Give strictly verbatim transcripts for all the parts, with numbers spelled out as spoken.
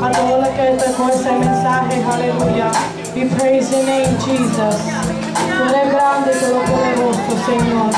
a todo el que tocó ese mensaje, aleluya. We praise your name, Jesus. Tú eres grande y todopoderoso, Señor.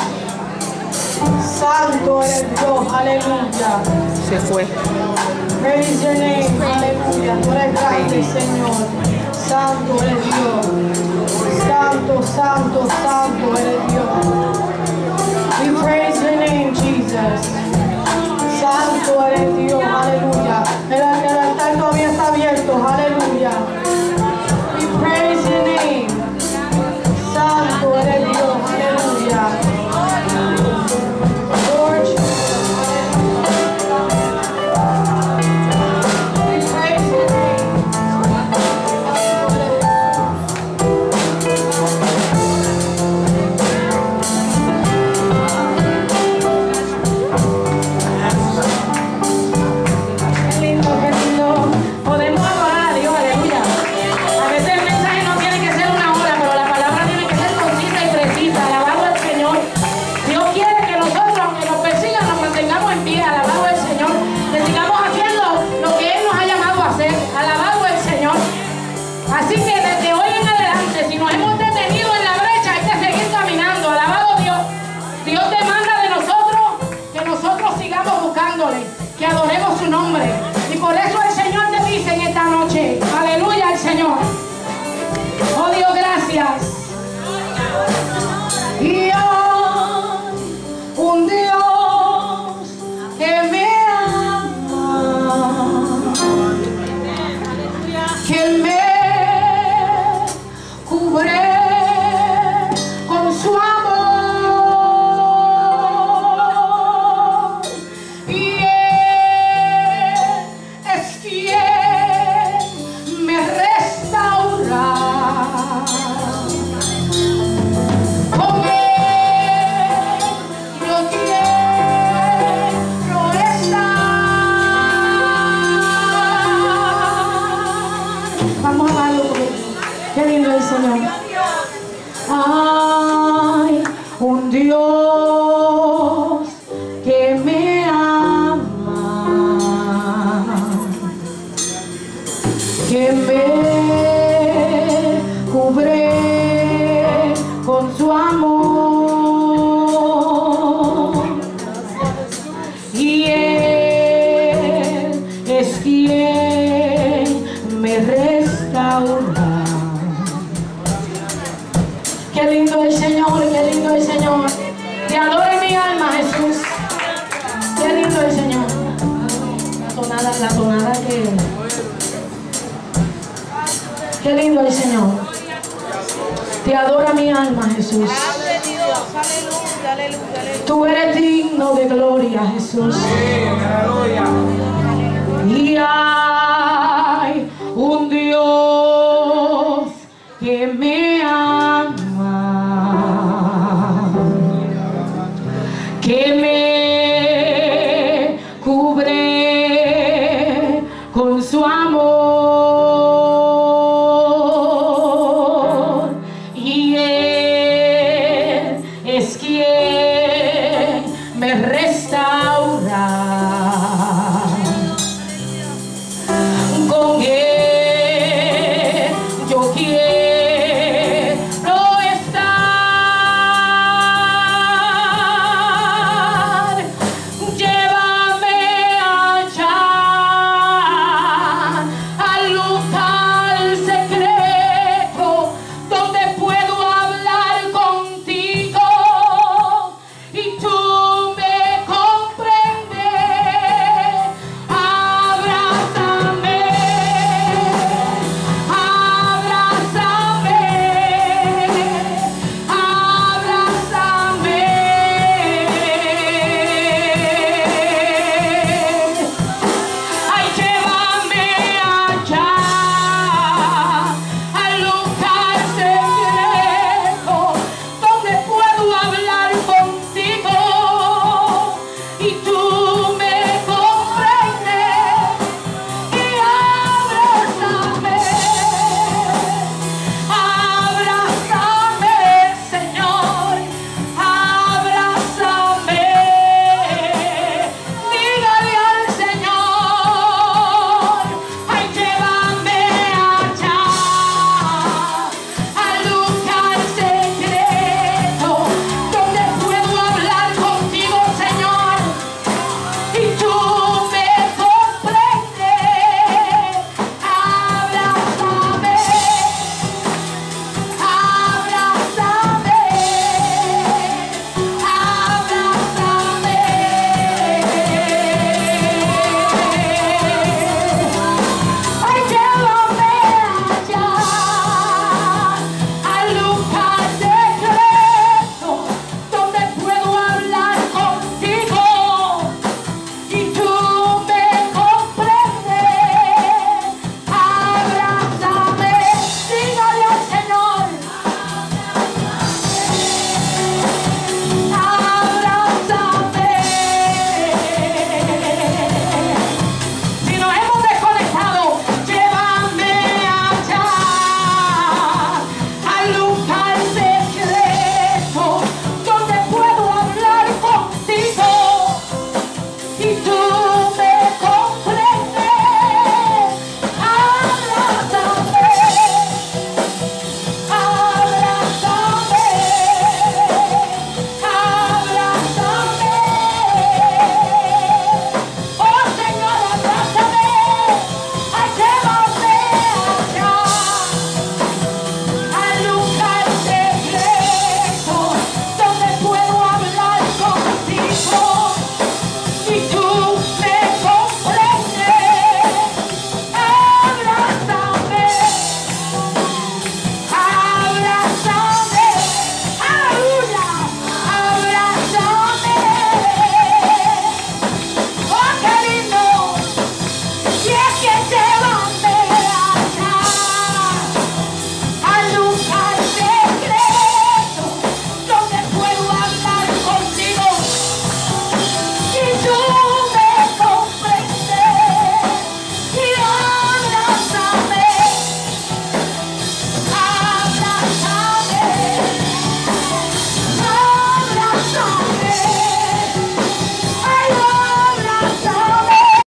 Santo eres Dios, aleluya. Se fue. Praise your name, aleluya. Tú eres grande, Señor. Santo eres Dios. Santo, santo, santo eres Dios. We praise your name, Jesus. Santo eres Dios, aleluya. El, el altar todavía está abierto, aleluya. We praise your name. Santo eres Dios, aleluya. George. We praise your name. Qué lindo, qué lindo. Podemos adorar a Dios, aleluya. A veces el mensaje no tiene que ser una hora, pero la palabra tiene que ser concisa y precisa. Alabado al Señor. Dios quiere que nosotros, aunque nos persigan, nos mantengamos en pie. Alabado al Señor. Que sigamos haciendo lo que Él nos ha llamado a hacer. Alabado al Señor. Así que desde hoy en adelante, si nos hemos detenido en la brecha, hay que seguir caminando. Alabado Dios. Dios demanda de nosotros que nosotros sigamos buscándole, que adoremos su nombre. Y por eso el Señor te dice en esta noche, aleluya al Señor. Oh Dios, gracias. Y hay un Dios que me ama, que me cubre con su amor, y Él es quien me restaura. Con Él yo quiero estar. Vamos a darlo. Qué lindo el Señor. Hay un Dios que me ama, que me cubre con su amor, y Él es quien me restaura. Qué lindo el Señor, qué lindo el Señor. Te adore mi alma, Jesús. Qué lindo el Señor. La tonada, la tonada que... Qué lindo el Señor. Te adora mi alma, Jesús. Tú eres digno de gloria, Jesús. Y hay un Dios que me ama, que me cubre con su amor, y Él es quien me restaura.